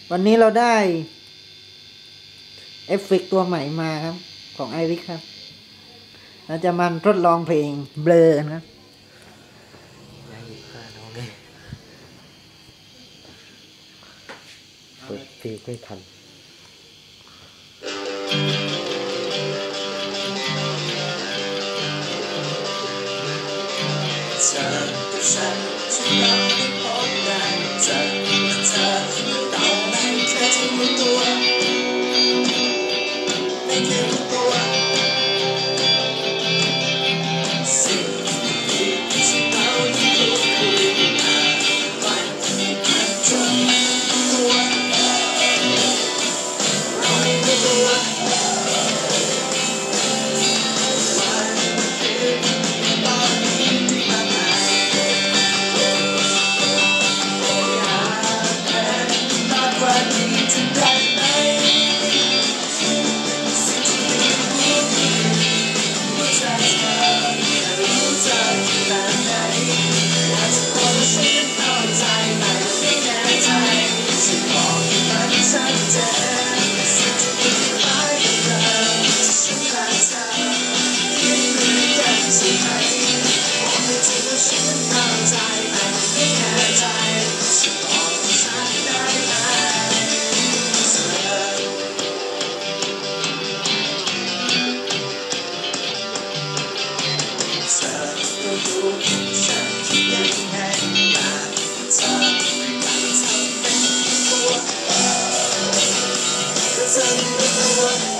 วันนี้เราได้เอฟเฟกต์ตัวใหม่มาครับของไอริกครับเราจะมาทดลองเพลงเบลอกันครับอย่าหยิบผ้าน้องเลยเปิดเพลงไม่ทันเธอกับฉันที่เราได้พบกันเธอเราไม่เคยจะรู้ตัวไม่เคยรู้ตัวสิ่งที่เราได้พูดคุยมาวันที่ผ่านจนตัวเราไม่รู้ตัวฉันคิดยังไงบ้างเธอไม่อยากเธอเป็นตัวก็เธอไม่รู้ตัว